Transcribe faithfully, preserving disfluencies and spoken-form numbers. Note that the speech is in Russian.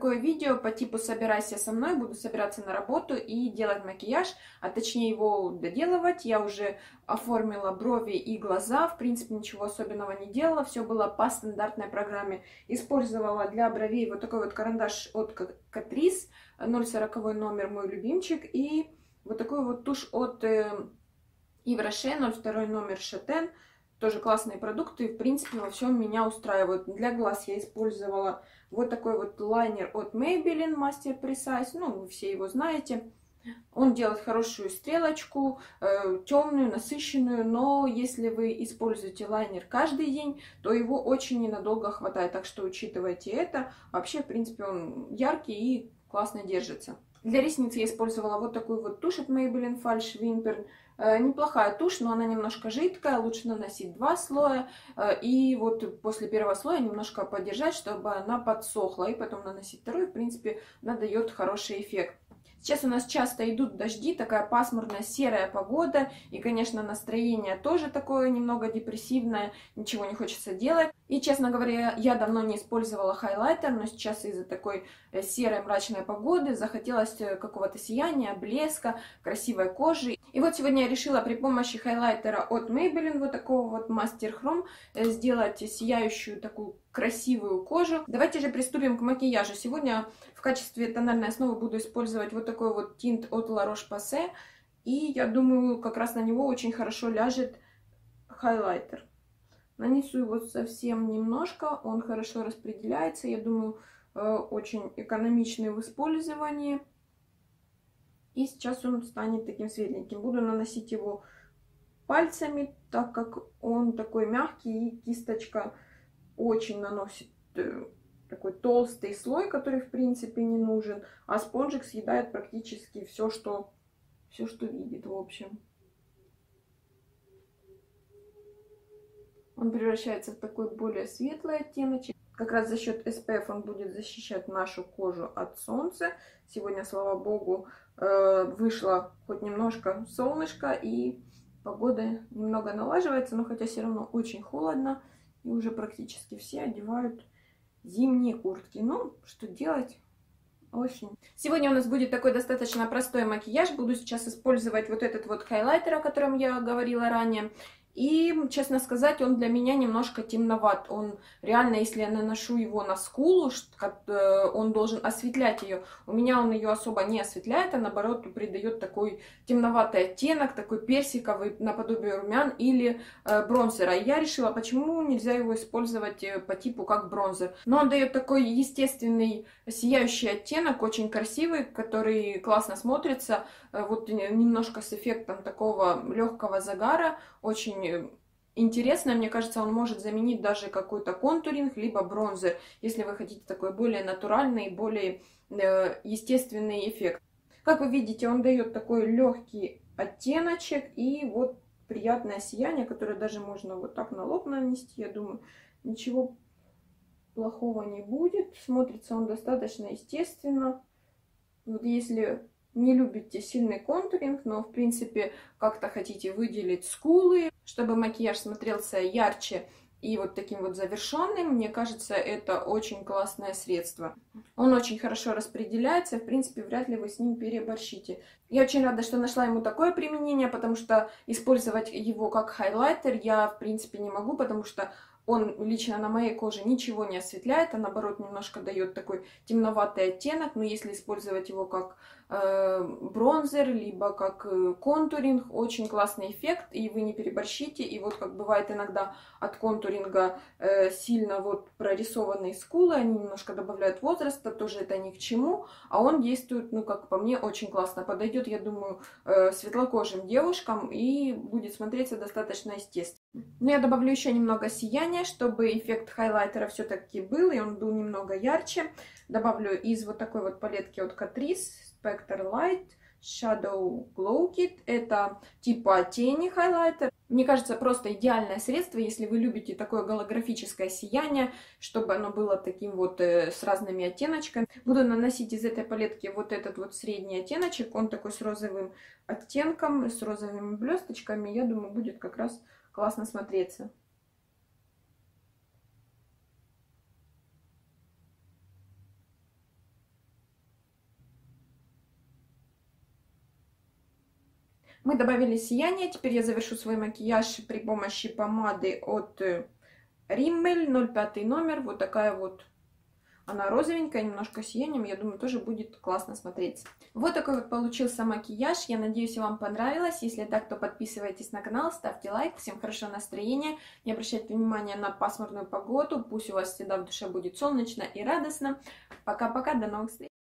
такое видео по типу «Собирайся со мной», буду собираться на работу и делать макияж, а точнее его доделывать. Я уже оформила брови и глаза, в принципе ничего особенного не делала, все было по стандартной программе. Использовала для бровей вот такой вот карандаш от Catrice, ноль сорок номер, мой любимчик, и вот такой вот тушь от Yves Rocher, ноль два номер Шатен. Тоже классные продукты, в принципе, во всем меня устраивают. Для глаз я использовала вот такой вот лайнер от Maybelline Master Precise. Ну, вы все его знаете. Он делает хорошую стрелочку, э, темную, насыщенную, но если вы используете лайнер каждый день, то его очень ненадолго хватает. Так что учитывайте это. Вообще, в принципе, он яркий и классно держится. Для ресниц я использовала вот такую вот тушь от Maybelline Falsch Wimpern. Неплохая тушь, но она немножко жидкая, лучше наносить два слоя. И вот после первого слоя немножко подержать, чтобы она подсохла. И потом наносить второй, в принципе, она дает хороший эффект. Сейчас у нас часто идут дожди, такая пасмурная серая погода. И, конечно, настроение тоже такое немного депрессивное, ничего не хочется делать. И, честно говоря, я давно не использовала хайлайтер, но сейчас из-за такой серой мрачной погоды захотелось какого-то сияния, блеска, красивой кожи. И вот сегодня я решила при помощи хайлайтера от Maybelline, вот такого вот Master Chrome, сделать сияющую такую красивую кожу. Давайте же приступим к макияжу. Сегодня в качестве тональной основы буду использовать вот такой вот тинт от La Roche-Posay. И я думаю, как раз на него очень хорошо ляжет хайлайтер. Нанесу его совсем немножко, он хорошо распределяется, я думаю, очень экономичный в использовании. И сейчас он станет таким светленьким. Буду наносить его пальцами, так как он такой мягкий, и кисточка очень наносит такой толстый слой, который в принципе не нужен, а спонжик съедает практически все, что, все, что видит, в общем. Он превращается в такой более светлый оттеночек. Как раз за счет эс пи эф он будет защищать нашу кожу от солнца. Сегодня, слава богу, вышло хоть немножко солнышко, и погода немного налаживается, но хотя все равно очень холодно, и уже практически все одевают зимние куртки. Ну, что делать? Осень. Сегодня у нас будет такой достаточно простой макияж. Буду сейчас использовать вот этот вот хайлайтер, о котором я говорила ранее. И, честно сказать, он для меня немножко темноват. Он реально, если я наношу его на скулу, он должен осветлять ее. У меня он ее особо не осветляет, а наоборот придает такой темноватый оттенок, такой персиковый, наподобие румян или э, бронзера. И я решила, почему нельзя его использовать по типу как бронзер. Но он дает такой естественный сияющий оттенок, очень красивый, который классно смотрится. Вот немножко с эффектом такого легкого загара. Очень интересно, мне кажется, он может заменить даже какой-то контуринг, либо бронзер, если вы хотите такой более натуральный, более э, естественный эффект. Как вы видите, он дает такой легкий оттеночек и вот приятное сияние, которое даже можно вот так на лоб нанести. Я думаю, ничего плохого не будет. Смотрится он достаточно естественно. Вот если не любите сильный контуринг, но в принципе как-то хотите выделить скулы, чтобы макияж смотрелся ярче и вот таким вот завершенным, мне кажется, это очень классное средство. Он очень хорошо распределяется, в принципе, вряд ли вы с ним переборщите. Я очень рада, что нашла ему такое применение, потому что использовать его как хайлайтер я, в принципе, не могу, потому что он лично на моей коже ничего не осветляет, а наоборот немножко дает такой темноватый оттенок. Но если использовать его как э, бронзер, либо как э, контуринг, очень классный эффект, и вы не переборщите. И вот как бывает иногда от контуринга э, сильно вот прорисованные скулы, они немножко добавляют возраста, тоже это ни к чему. А он действует, ну как по мне, очень классно. Подойдет, я думаю, э, светлокожим девушкам и будет смотреться достаточно естественно. Но я добавлю еще немного сияния, чтобы эффект хайлайтера все-таки был, и он был немного ярче. Добавлю из вот такой вот палетки от Catrice Spectre Light Shadow Glow Kit. Это типа тени хайлайтер. Мне кажется, просто идеальное средство, если вы любите такое голографическое сияние, чтобы оно было таким вот э, с разными оттеночками. Буду наносить из этой палетки вот этот вот средний оттеночек. Он такой с розовым оттенком, с розовыми блесточками. Я думаю, будет как раз классно смотреться. Мы добавили сияние. Теперь я завершу свой макияж при помощи помады от Rimmel, ноль пять номер. Вот такая вот. Она розовенькая, немножко сиянием. Я думаю, тоже будет классно смотреться. Вот такой вот получился макияж. Я надеюсь, вам понравилось. Если так, то подписывайтесь на канал, ставьте лайк. Всем хорошего настроения. Не обращайте внимания на пасмурную погоду. Пусть у вас всегда в душе будет солнечно и радостно. Пока-пока, до новых встреч.